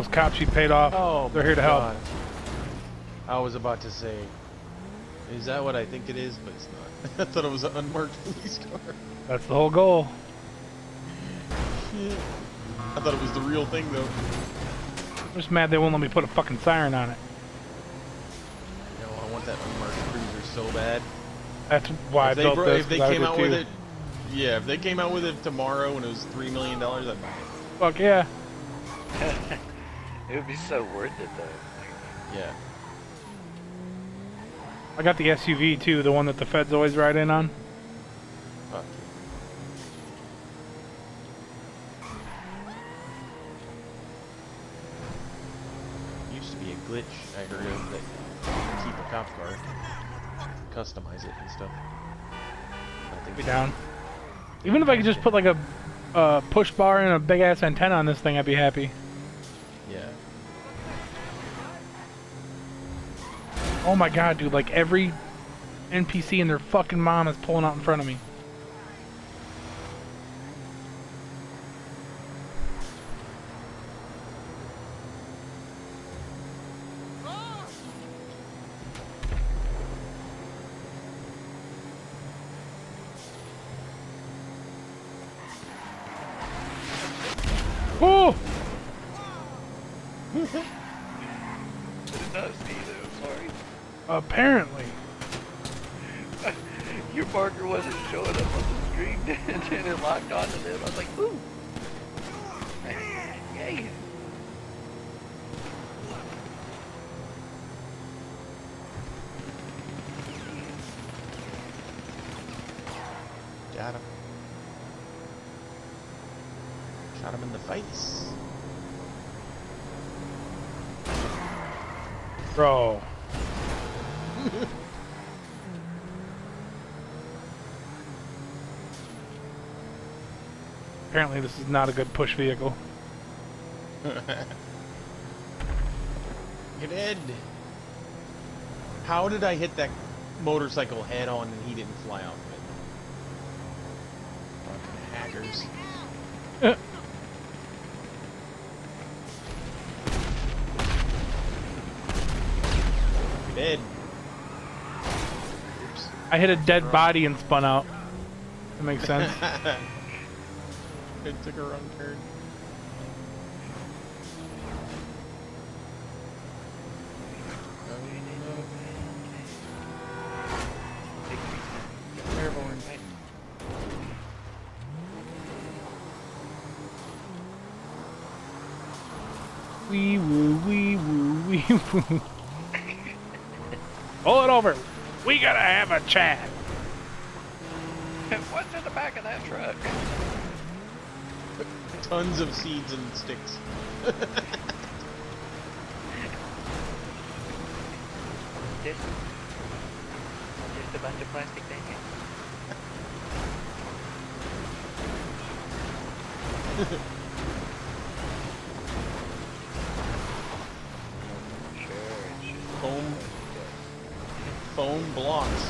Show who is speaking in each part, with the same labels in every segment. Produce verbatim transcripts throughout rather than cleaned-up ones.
Speaker 1: Those cops you paid off,
Speaker 2: Oh,
Speaker 1: they're here to help.
Speaker 2: God. I was about to say, is that what I think it is? But it's not. I thought it was an unmarked police car.
Speaker 1: That's the whole goal.
Speaker 2: Shit. I thought it was the real thing, though.
Speaker 1: I'm just mad they won't let me put a fucking siren on it.
Speaker 2: You know, I want that unmarked cruiser so bad.
Speaker 1: That's why
Speaker 2: if
Speaker 1: I
Speaker 2: they
Speaker 1: built
Speaker 2: bro-
Speaker 1: this.
Speaker 2: If they
Speaker 1: 'Cause I
Speaker 2: came
Speaker 1: did
Speaker 2: out
Speaker 1: too.
Speaker 2: with it, yeah, if they came out with it tomorrow and it was three million dollars, I'd buy it.
Speaker 1: Fuck yeah.
Speaker 3: It would be so worth it, though.
Speaker 2: Yeah.
Speaker 1: I got the S U V too, the one that the feds always ride in on.
Speaker 2: Fuck. Used to be a glitch I heard of that you can keep a cop car, customize it and stuff. I think
Speaker 1: Be down. Even if I could just put like a uh, push bar and a big ass antenna on this thing, I'd be happy.
Speaker 2: Yeah.
Speaker 1: Oh my god, dude, like every N P C and their fucking mom is pulling out in front of me. Oh!
Speaker 3: Didn't notice me either, I'm sorry.
Speaker 1: Apparently.
Speaker 3: Your marker wasn't showing up on the screen, and then it locked onto them. I was like, ooh. Yay.
Speaker 2: Got him. Shot him in the face.
Speaker 1: Bro. Apparently this is not a good push vehicle.
Speaker 2: Get Ed. How did I hit that motorcycle head on and he didn't fly off of it? Fucking hackers.
Speaker 1: Uh.
Speaker 2: Get Ed. Oops.
Speaker 1: I hit a dead body and spun out. That makes sense.
Speaker 2: It took a wrong turn.
Speaker 3: Airborne.
Speaker 1: Wee woo, wee woo, wee woo. Pull it over. We gotta have a chat.
Speaker 3: What's in the back of that truck?
Speaker 2: Tons of seeds and sticks.
Speaker 3: Just, just a bunch of plastic things. Sure, it should.
Speaker 2: Foam, foam blocks.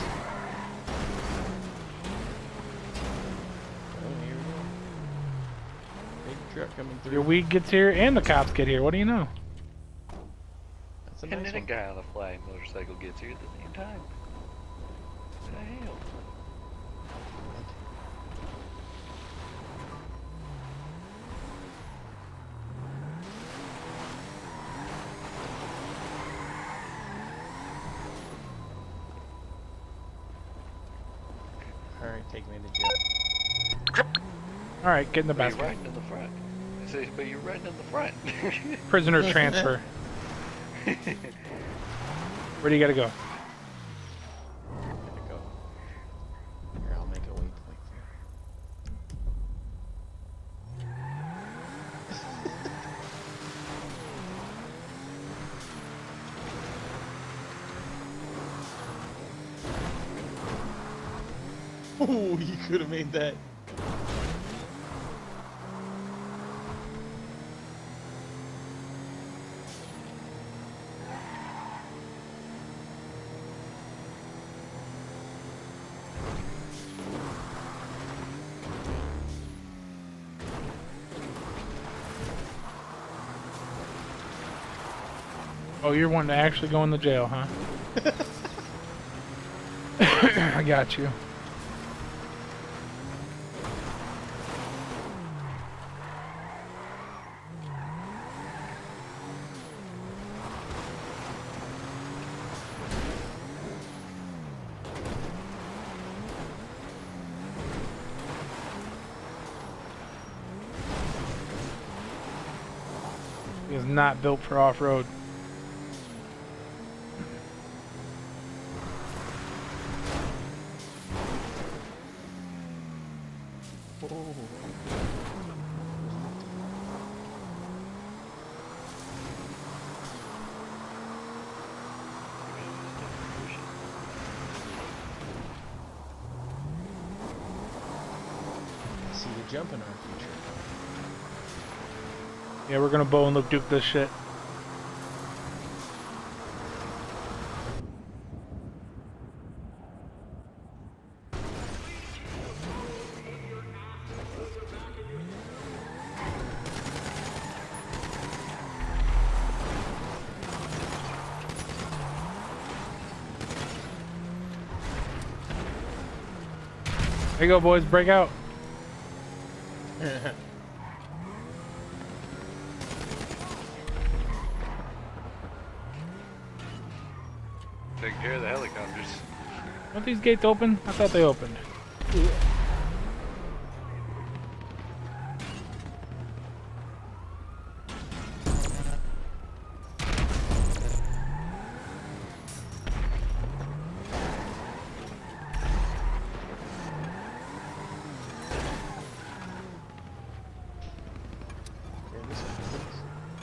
Speaker 2: Oh, here we go. Big truck coming through.
Speaker 1: Your weed gets here and the cops get here. What do you know?
Speaker 2: That's a
Speaker 3: And
Speaker 2: nice
Speaker 3: then a
Speaker 2: one.
Speaker 3: guy on a flying motorcycle gets here at the same time. What the hell?
Speaker 2: Alright, take me to jail.
Speaker 1: Alright, get in the
Speaker 3: But you're
Speaker 1: basket.
Speaker 3: riding in the front. I say, but you're riding in the front.
Speaker 1: Prisoner transfer. Where do you gotta go?
Speaker 2: Gotta go. Here, I'll make a waypoint for you. Oh, you could have made that.
Speaker 1: Oh, you're wanting to actually go in the jail, huh? I got you. He is not built for off-road.
Speaker 2: See the jump in our future.
Speaker 1: Yeah, we're gonna bow and loop duke this shit. There you go, boys. Break out.
Speaker 3: Take care of the helicopters.
Speaker 1: Aren't these gates open? I thought they opened.
Speaker 2: Yeah, this one is.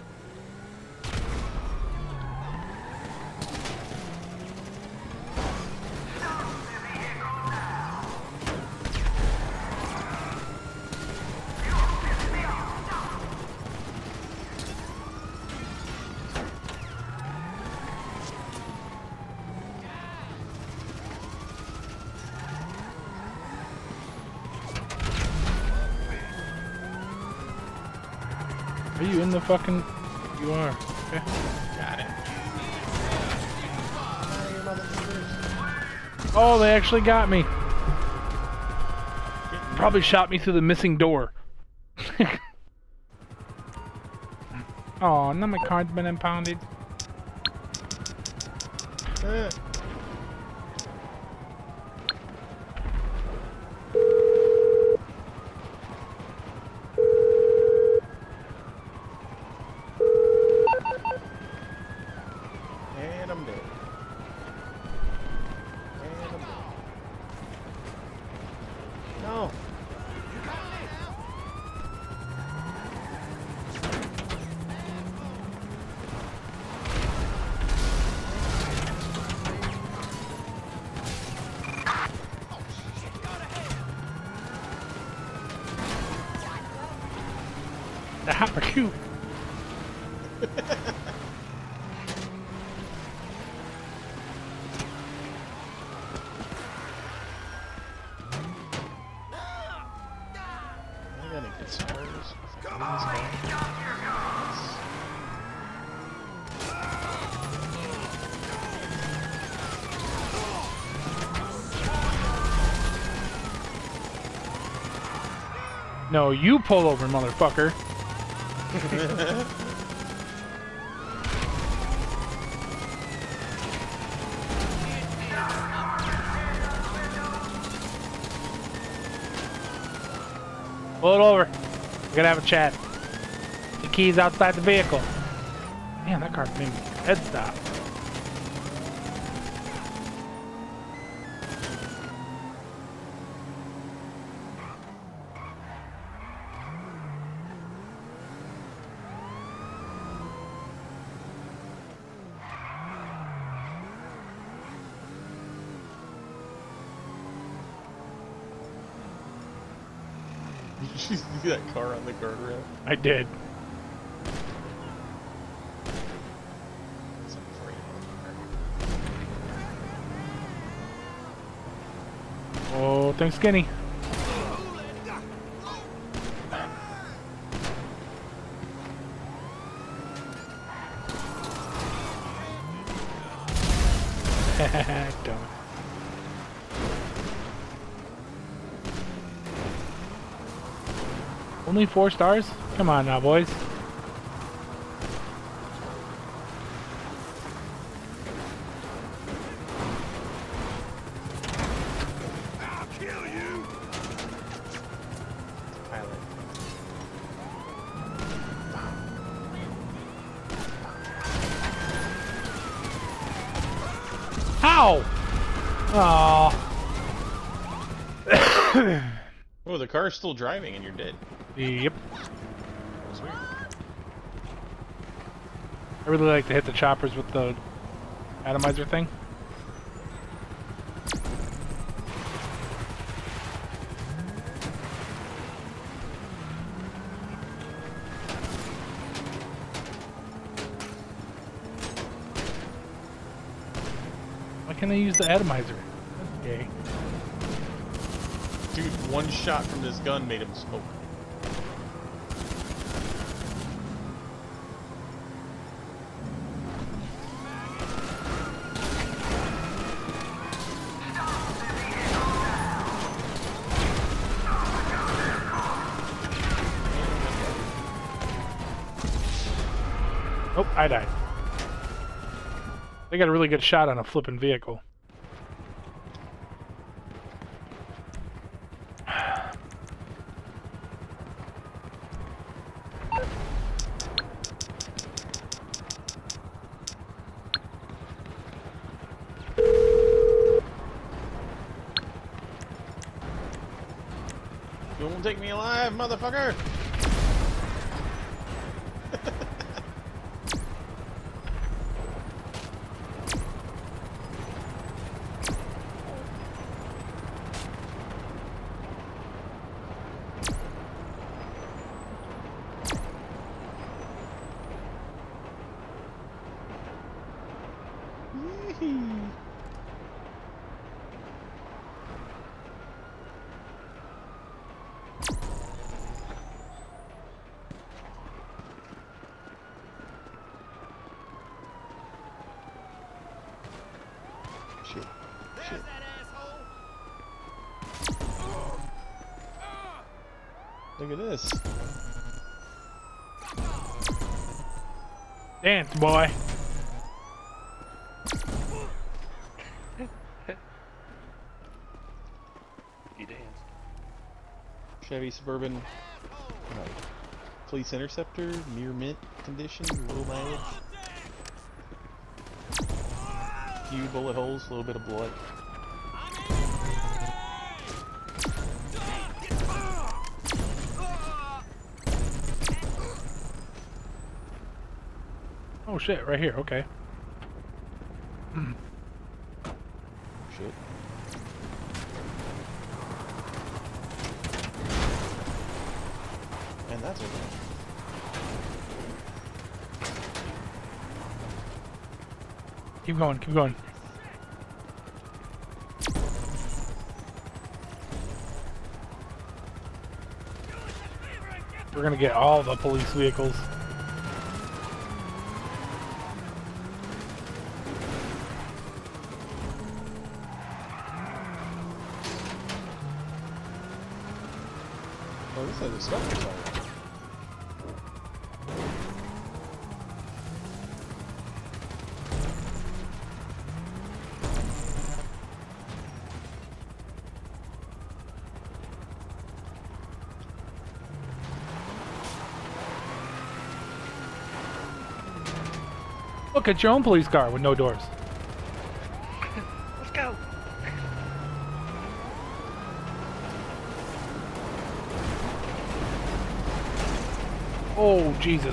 Speaker 1: Are you in the fucking... You are. Okay.
Speaker 2: Got it.
Speaker 1: Oh, they actually got me. Probably shot me through the missing door. Oh, now my car's been impounded.
Speaker 2: Uh. And I'm dead. And I'm dead. No.
Speaker 1: The hopper cute.
Speaker 2: I gotta get stars. Come on.
Speaker 1: No, you pull over, motherfucker. Pull it over. We're gonna have a chat. The key's outside the vehicle. Man, that car's made me head stop.
Speaker 2: Did you see that car on the guardrail?
Speaker 1: I did.
Speaker 2: It's afraid
Speaker 1: Oh, thanks, Skinny. Don't. Only four stars? Come on now, boys.
Speaker 3: I'll kill you.
Speaker 2: Pilot.
Speaker 1: Ow! Aw.
Speaker 2: Oh, the car's still driving and you're dead.
Speaker 1: Yep.
Speaker 2: That was weird.
Speaker 1: I really like to hit the choppers with the atomizer thing. Why can't I use the atomizer? That's gay.
Speaker 2: Dude, one shot from this gun made him smoke.
Speaker 1: Oh, I died. They got a really good shot on a flipping vehicle.
Speaker 2: You won't take me alive, motherfucker! Shit. Shit. Look at this.
Speaker 1: Dance, boy.
Speaker 3: You dance.
Speaker 2: Chevy Suburban uh, Police Interceptor, near mint condition, low mileage. Few bullet holes, a little bit of blood.
Speaker 1: Oh shit, right here, okay. Hmm.
Speaker 2: Shit. And that's okay.
Speaker 1: Keep going, keep going. We're gonna get all the police vehicles.
Speaker 2: Oh, this has a scuffle siren.
Speaker 1: Look at your own police car with no doors.
Speaker 3: Let's go.
Speaker 1: Oh, Jesus.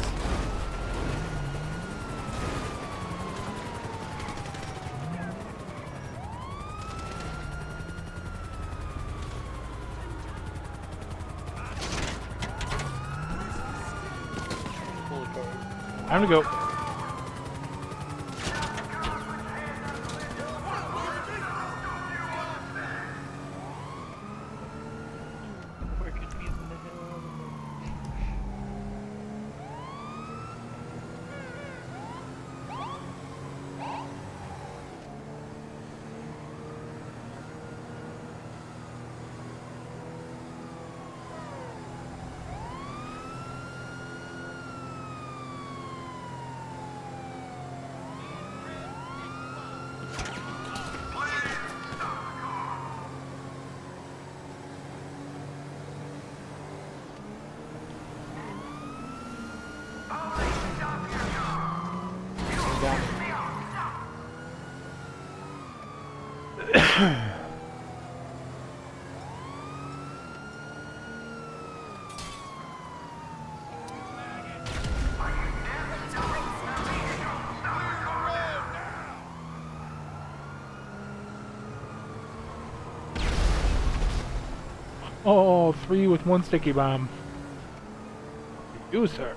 Speaker 1: Time to go.
Speaker 3: We're confusing the hell out of them.
Speaker 1: Oh, three with one sticky bomb. You, sir.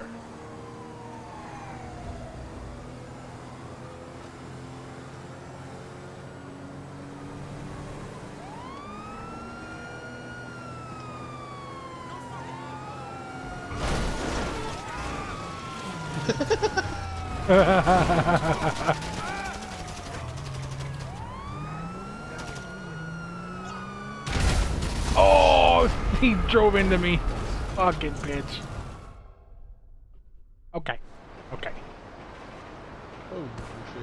Speaker 1: Oh, he drove into me. Fucking bitch. Okay. Okay.
Speaker 2: Oh, shit.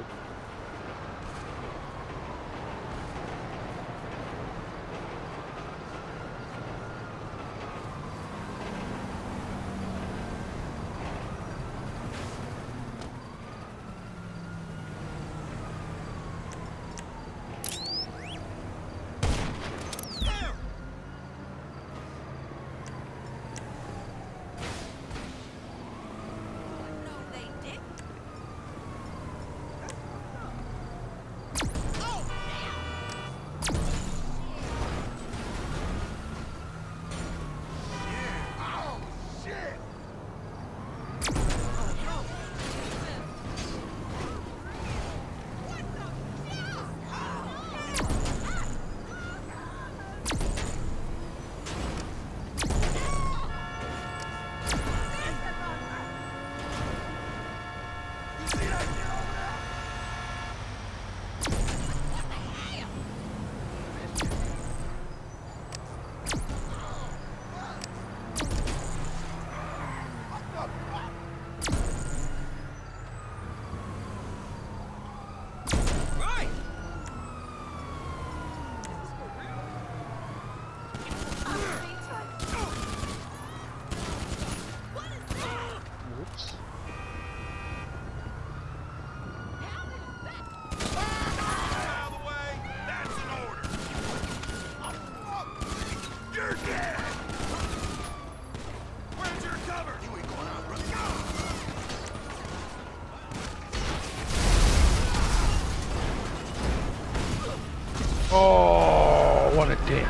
Speaker 1: Oh, what a dick.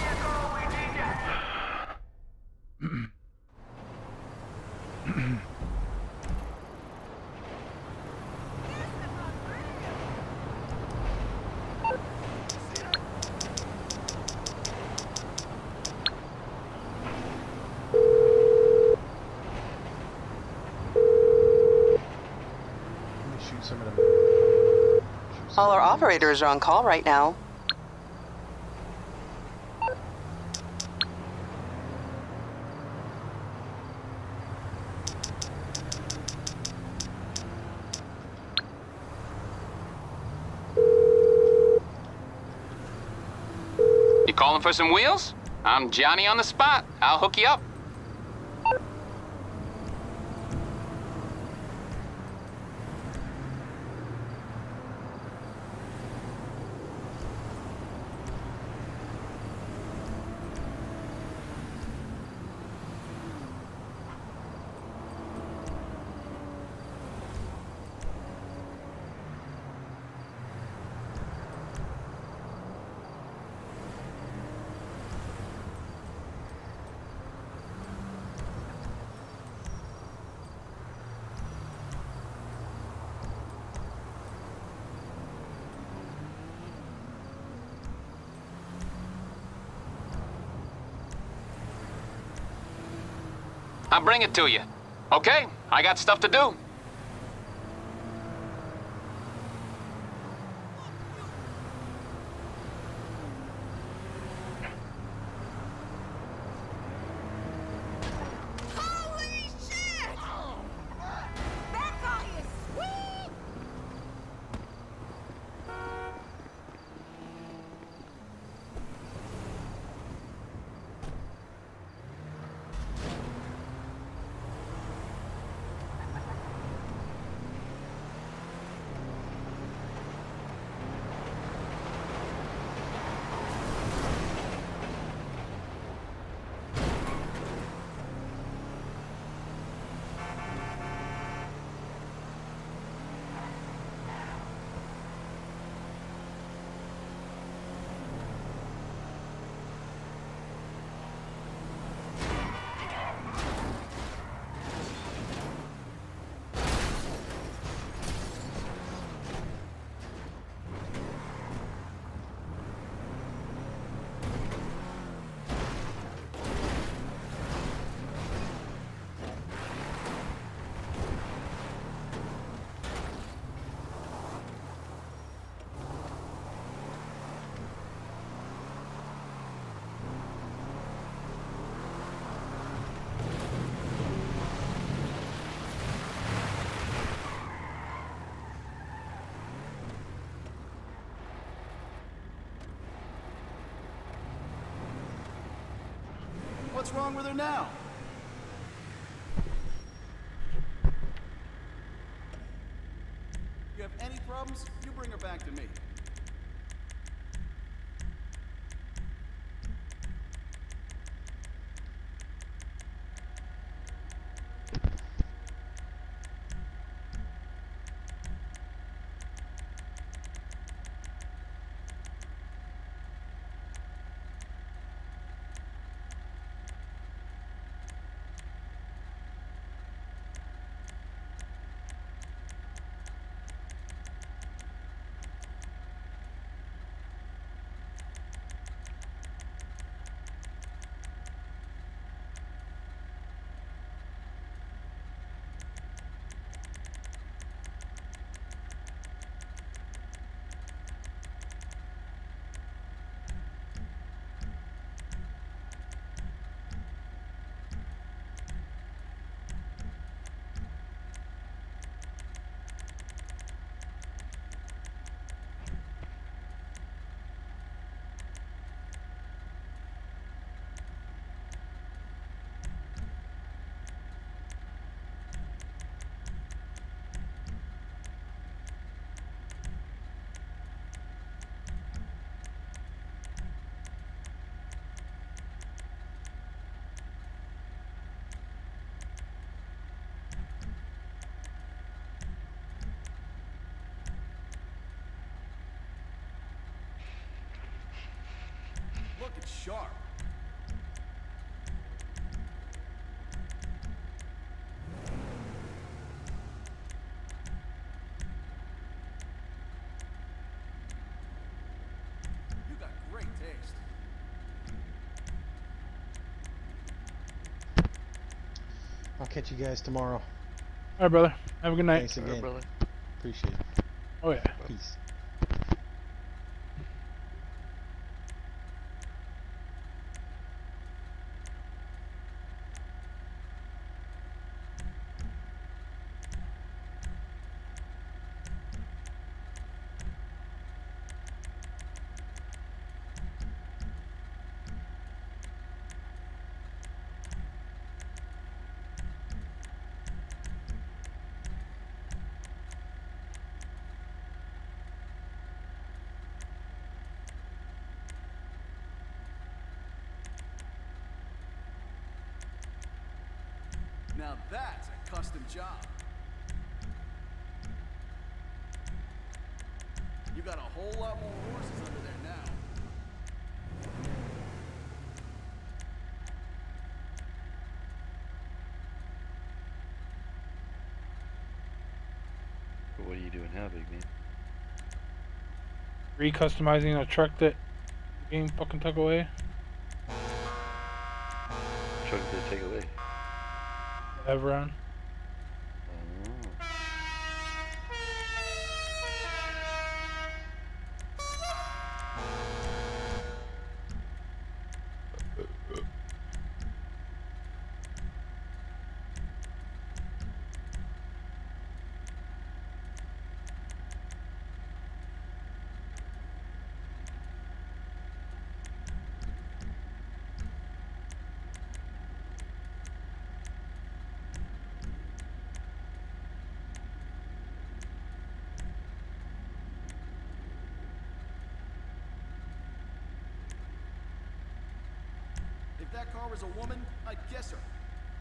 Speaker 2: Shoot some of them. Shoot some
Speaker 4: All our
Speaker 2: of them.
Speaker 4: operators are on call right now.
Speaker 5: You calling for some wheels? I'm Johnny on the spot. I'll hook you up. I'll bring it to you. Okay, I got stuff to do.
Speaker 6: Holy shit! That guy is sweet!
Speaker 4: What's wrong with her now? You have any problems? You bring her back to me. Look, it's sharp. You got great taste.
Speaker 2: I'll catch you guys tomorrow.
Speaker 1: All right, brother. Have a good night.
Speaker 2: Thanks
Speaker 3: All right,
Speaker 2: again.
Speaker 3: brother.
Speaker 2: Appreciate it.
Speaker 1: Oh yeah.
Speaker 2: Peace.
Speaker 4: Now that's a custom job. You got a whole lot more horses under there now.
Speaker 3: But what are you doing now, big man?
Speaker 1: Recustomizing a truck that the game fucking took away.
Speaker 3: Truck to take away.
Speaker 1: Everon.
Speaker 3: Oh.
Speaker 4: If that car was a woman, I'd kiss her.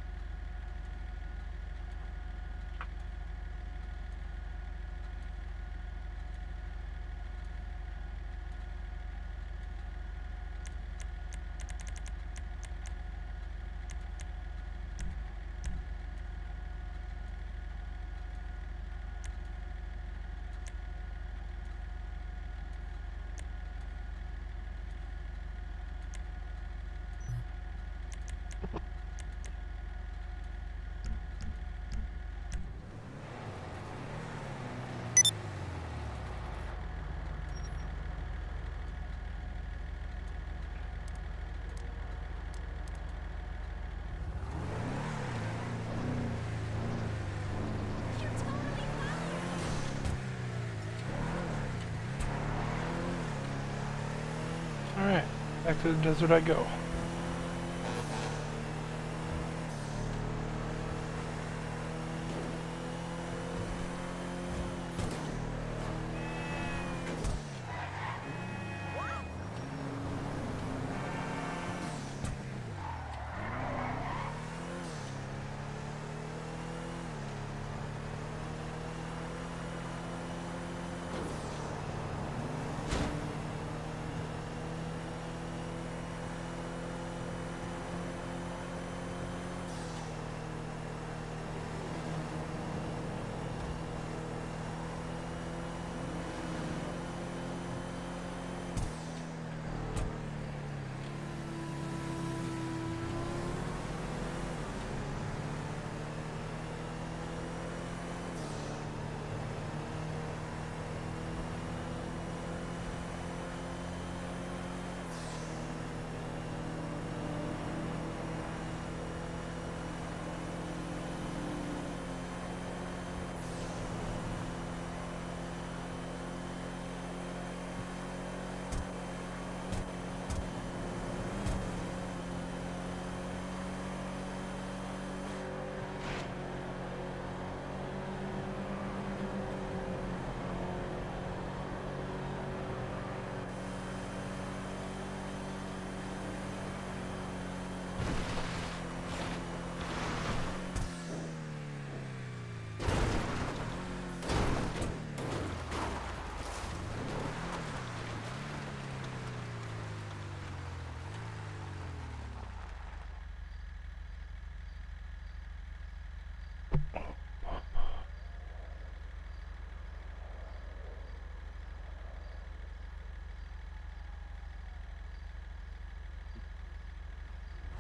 Speaker 6: You're totally fine.
Speaker 1: All right, back to the desert I go.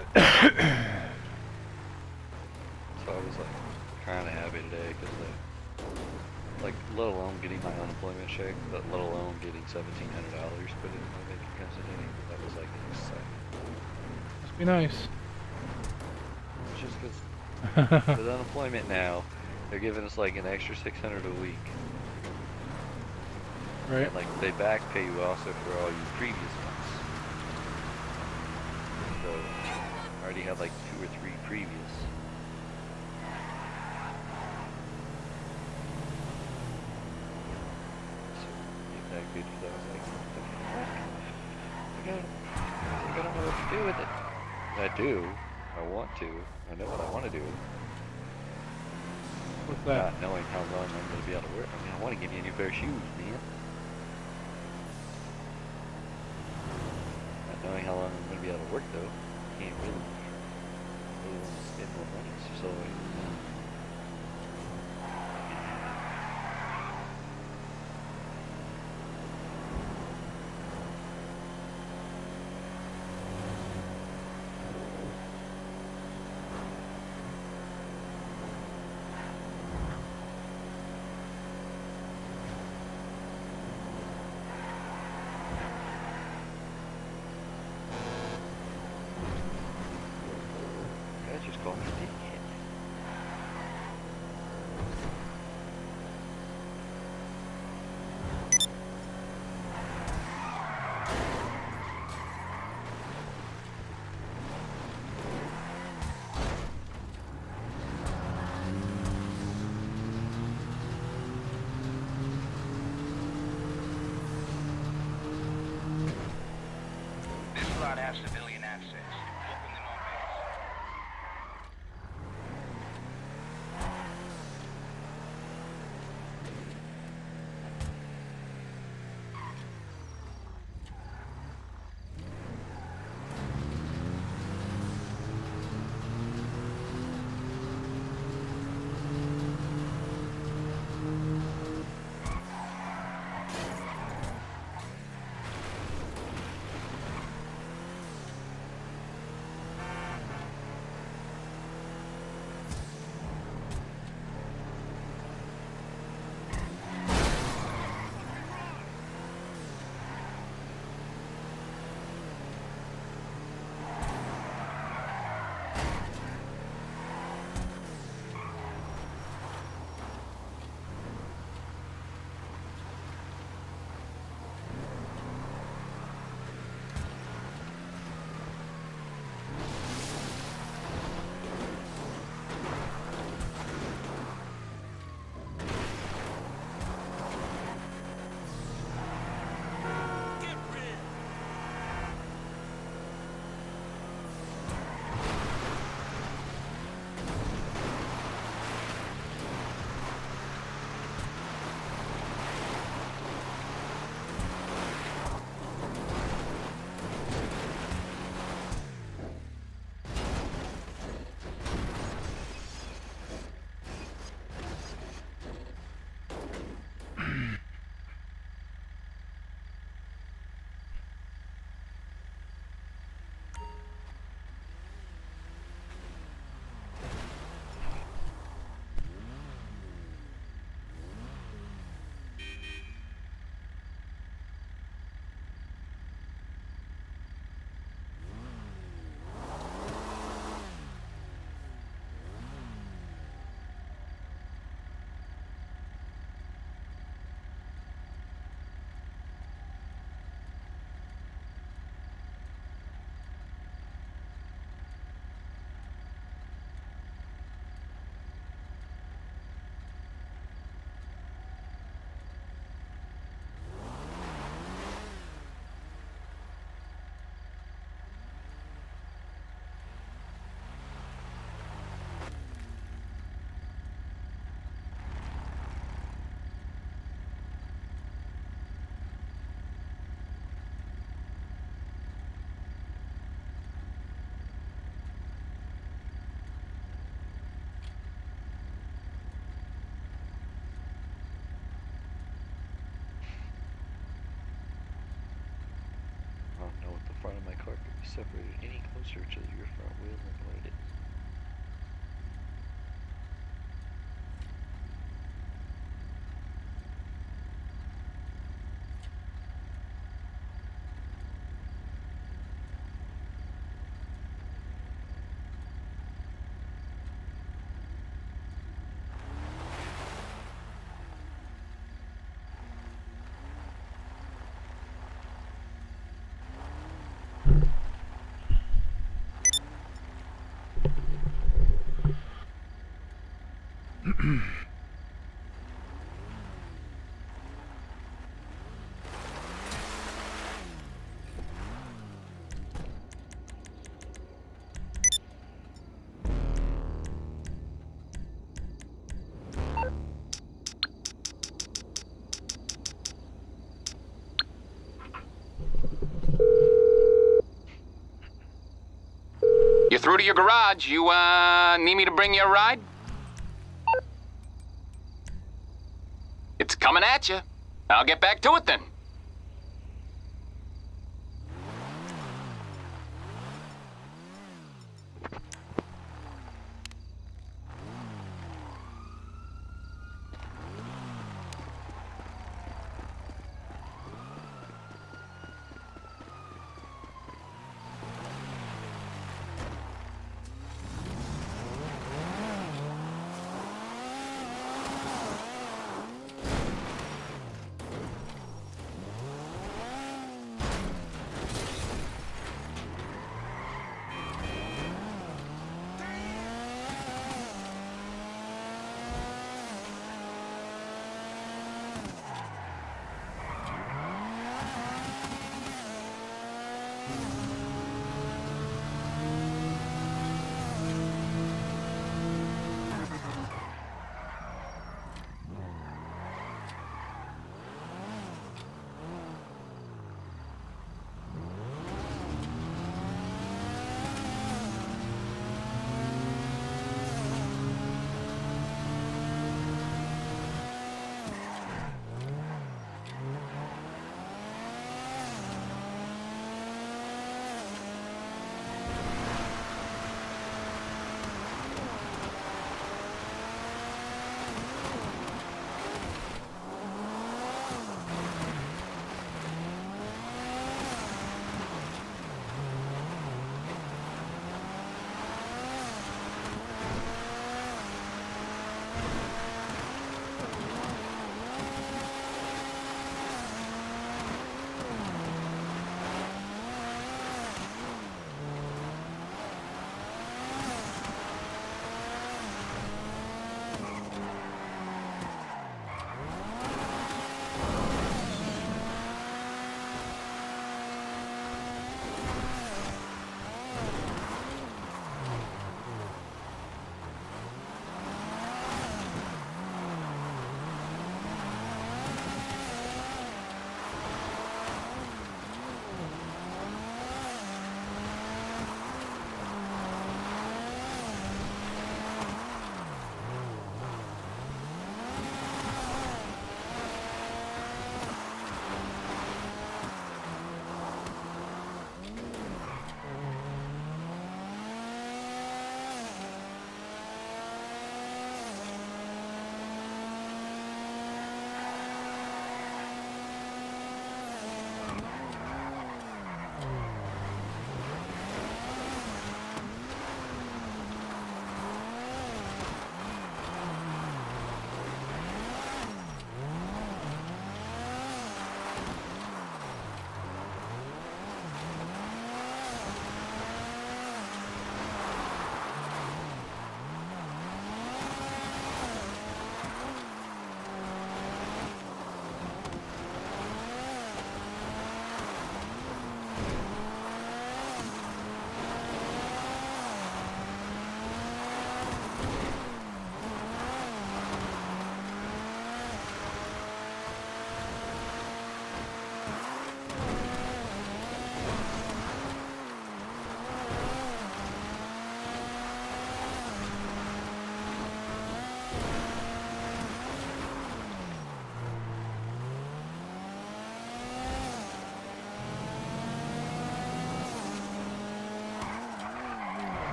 Speaker 3: So I was like kind of happy today because like, let alone getting my unemployment check, but let alone getting seventeen hundred dollars put in my bank account today. That was like exciting.
Speaker 1: Must be nice.
Speaker 3: It's just because with unemployment now, they're giving us like an extra six hundred a week.
Speaker 1: Right.
Speaker 3: And like they back pay you also for all your previous months. So I already had like two or three previous. So get back paid for that. I was like, I gotta, I gotta know what to do with it. I do. I want to. I know what I want to do.
Speaker 1: What's that?
Speaker 3: Not knowing how long I'm going to be able to work. I mean, I want to give you a new pair of shoes, man. Not knowing how long I'm going to be able to work, though. Can't really, really want to spend more money. So, just call me a dickhead. don't know if the front of my car could be separated any closer to your front wheel than what it is.
Speaker 5: You're through to your garage. You, uh, need me to bring you a ride? It's coming at you. I'll get back to it then.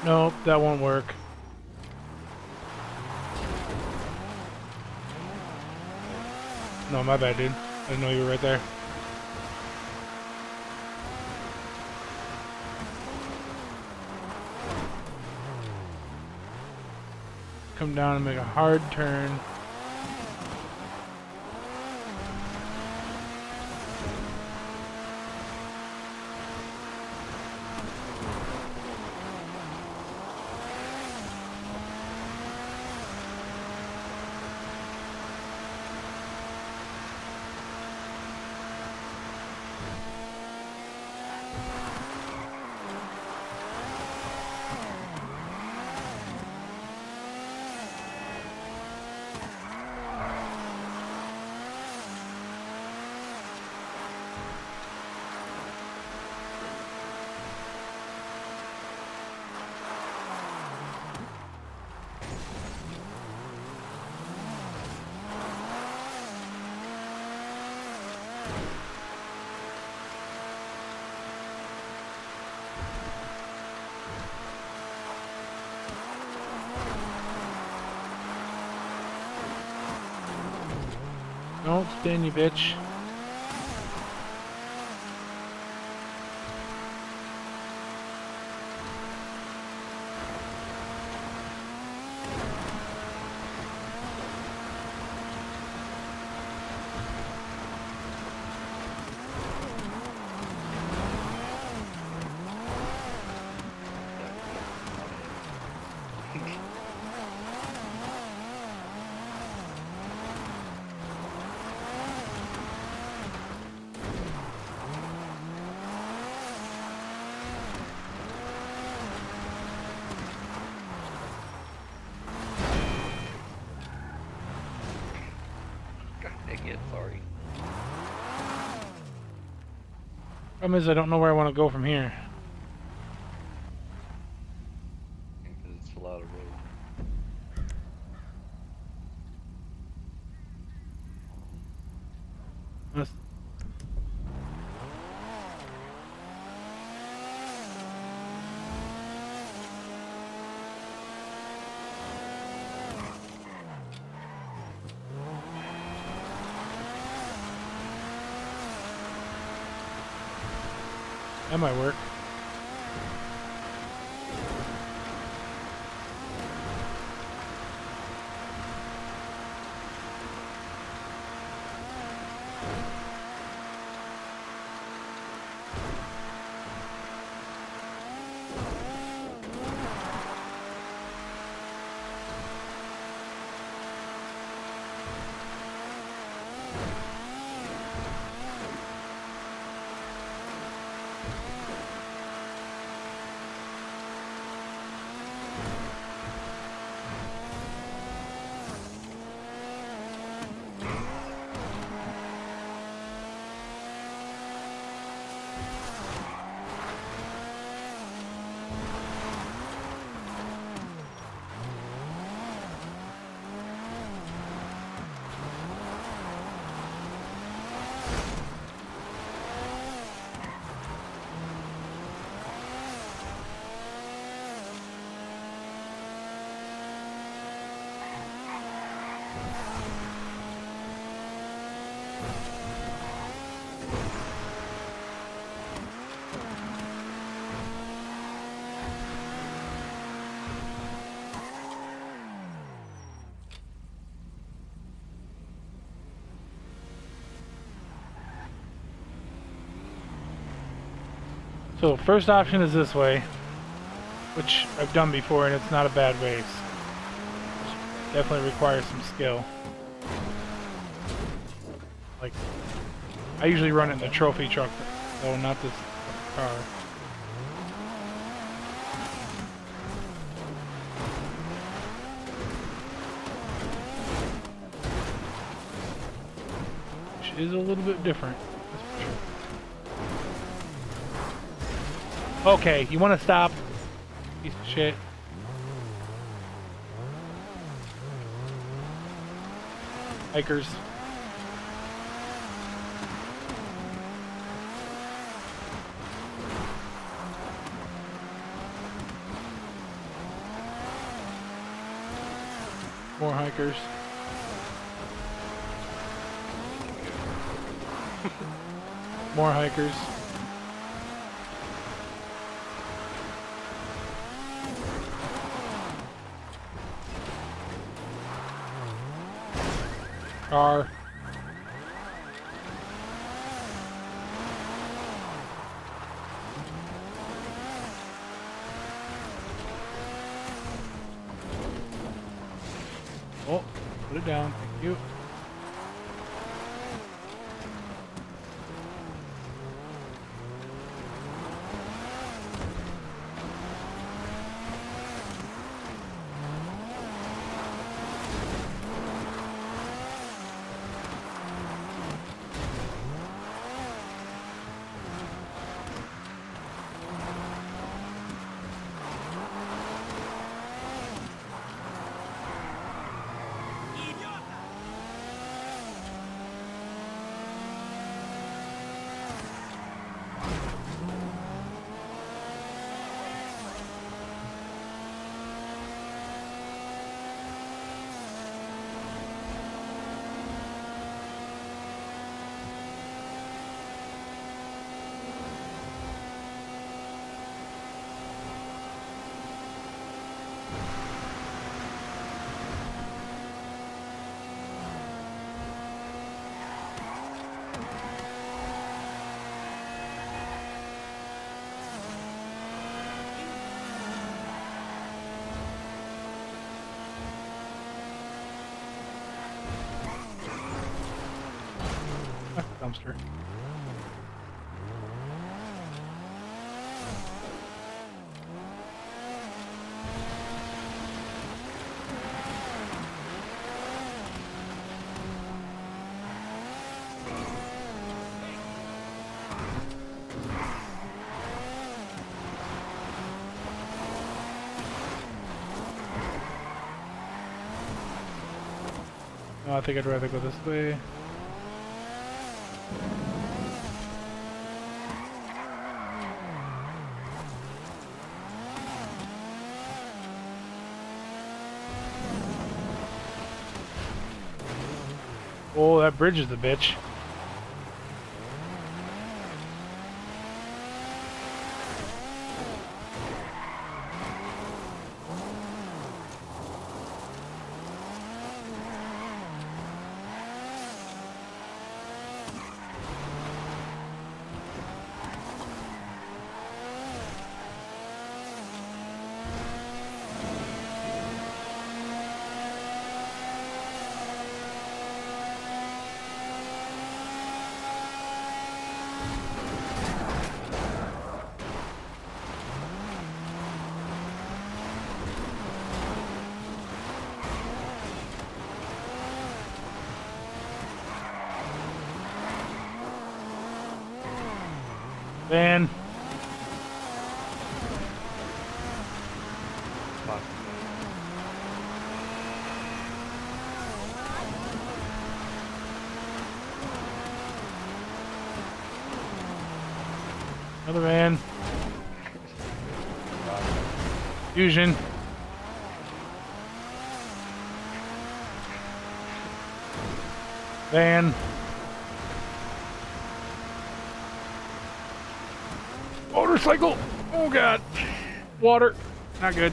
Speaker 1: Nope, that won't work. No, my bad, dude. I didn't know you were right there. Come down and make a hard turn. Don't spin, you bitch.
Speaker 3: Sorry.
Speaker 1: Problem is, I don't know where I want to go from here.
Speaker 3: Because it's a lot of road.
Speaker 1: Let's- That might work. So first option is this way, which I've done before and it's not a bad race. Definitely requires some skill. Like, I usually run it in the trophy truck, though not this car. Which is a little bit different. Okay, you want to stop? Piece of shit. Hikers. hikers. More hikers. Car. Oh, put it down. Thank you. Dumpster. No, I think I'd rather go this way. Oh, that bridge is a bitch. Van. Another van. Fusion. Van. Motorcycle! Oh god! Water! Not good.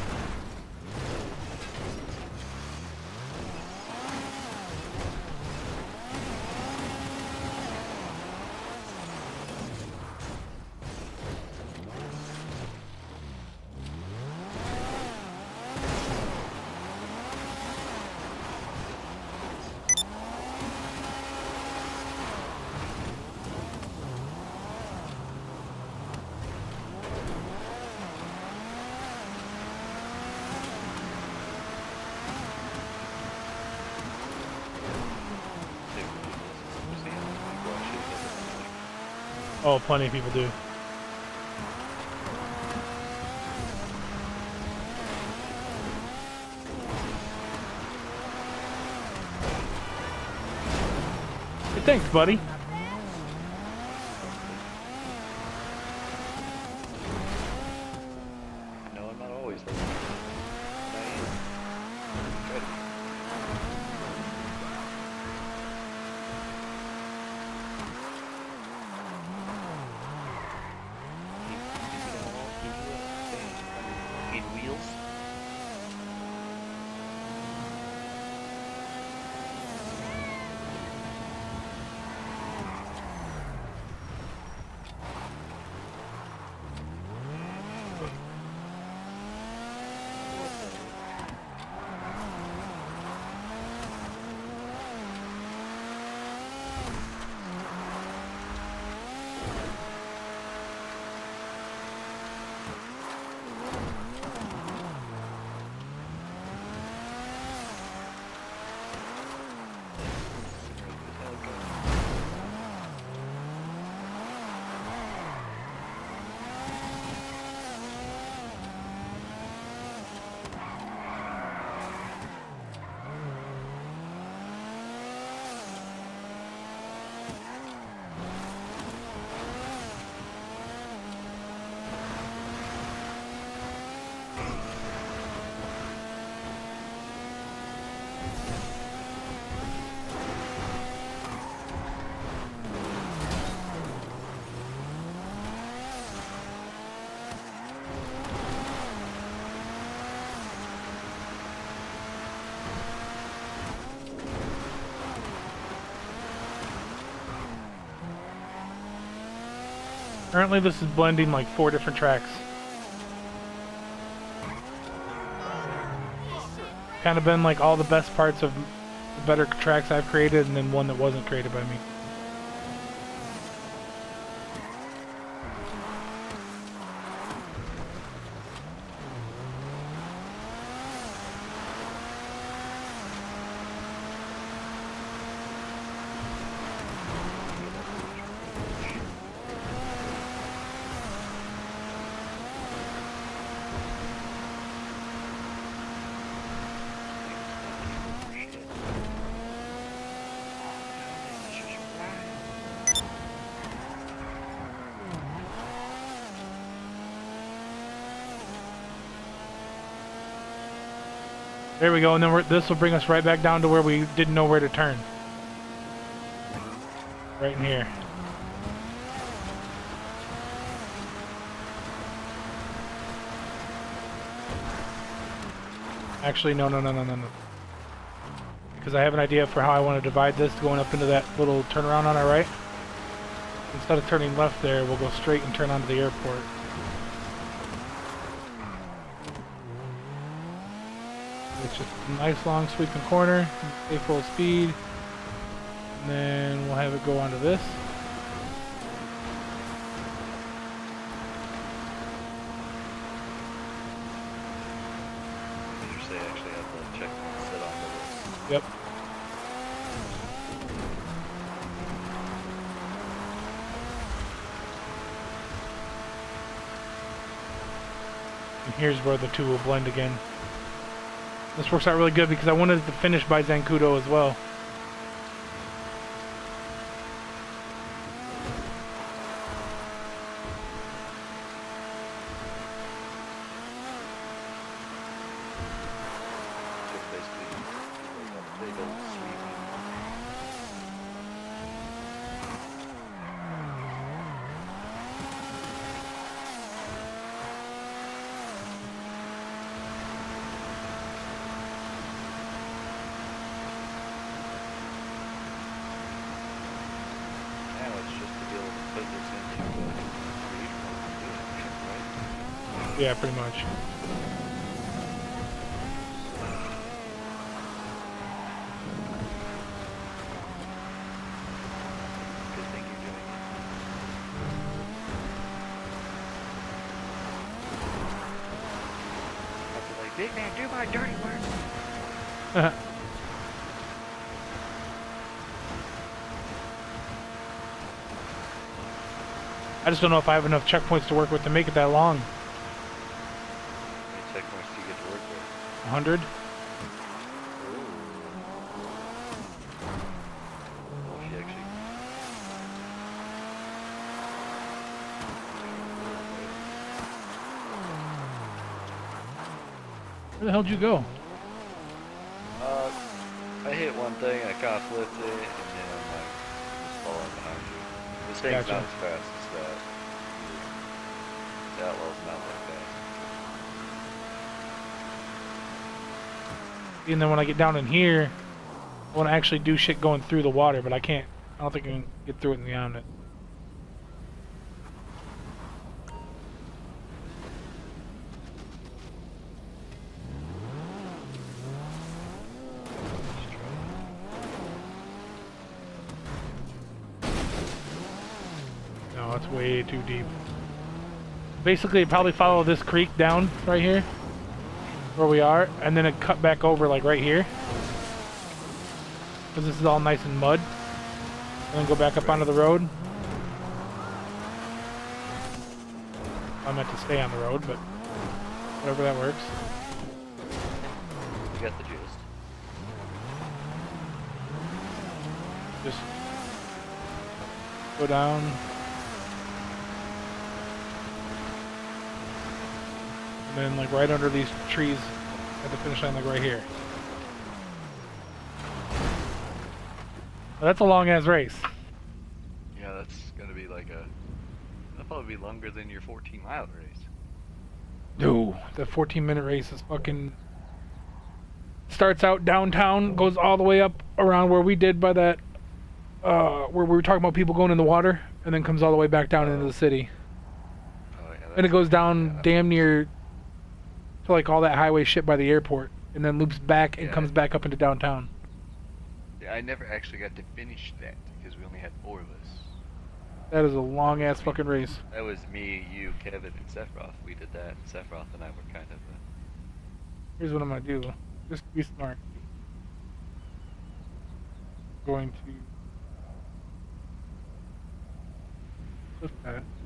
Speaker 1: Oh, plenty of people do. Hey, thanks, buddy.
Speaker 3: No, I'm not always there. I am. Try to be.
Speaker 1: Currently this is blending like four different tracks. Kind of been like all the best parts of the better tracks I've created and then one that wasn't created by me. There we go, and then we're, this will bring us right back down to where we didn't know where to turn. Right in here. Actually, no, no, no, no, no, no. Because I have an idea for how I want to divide this going up into that little turnaround on our right. Instead of turning left there, we'll go straight and turn onto the airport. It's just a nice long sweeping corner, stay full speed, and then we'll have it go onto this.
Speaker 3: Did you say actually have the checkpoint set on the list?
Speaker 1: Yep. And here's where the two will blend again. This works out really good because I wanted it to finish by Zancudo as well.
Speaker 3: Just basically like a big old sweeping. Now it's just to be able to put this into a regional dealership, right?
Speaker 1: Yeah, pretty much.
Speaker 3: Good thing you're doing it. I'll be like, big man, do my dirty work.
Speaker 1: I just don't know if I have enough checkpoints to work with to make it that long.
Speaker 3: How many checkpoints do you get to work with?
Speaker 1: A hundred?
Speaker 3: Well, if you actually...
Speaker 1: Where the hell did you go?
Speaker 3: Uh, I hit one thing, I kind of flipped it, and then I'm like, just falling behind you. This thing's
Speaker 1: Gotcha.
Speaker 3: not as fast as that. The Outlaw's not that fast.
Speaker 1: And then when I get down in here, I want to actually do shit going through the water, but I can't. I don't think I can get through it and beyond it. No, it's way too deep. Basically, it'd probably follow this creek down right here, where we are, and then it cut back over like right here, because this is all nice and mud, and then go back up onto the road. I meant to stay on the road, but whatever, that works.
Speaker 3: You got the gist.
Speaker 1: Just go down. And then like right under these trees at the finish line, like right here. Well, that's a long ass race.
Speaker 3: Yeah, that's gonna be like a... That'll probably be longer than your fourteen mile race.
Speaker 1: No, the fourteen minute race is fucking... Starts out downtown, goes all the way up around where we did by that... Uh, where we were talking about people going in the water, and then comes all the way back down into the city. And it goes down
Speaker 3: yeah.
Speaker 1: damn near to like all that highway shit by the airport, and then loops back and
Speaker 3: Yeah.
Speaker 1: comes back up into downtown.
Speaker 7: Yeah, I never actually got to finish that because we only had four of us.
Speaker 1: That is a long ass fucking race.
Speaker 3: That was me, you, Kevin, and Sephiroth. We did that. Sephiroth and I were kind of. Uh,
Speaker 1: Here's what I'm gonna do. Just to be smart. Going to clip that.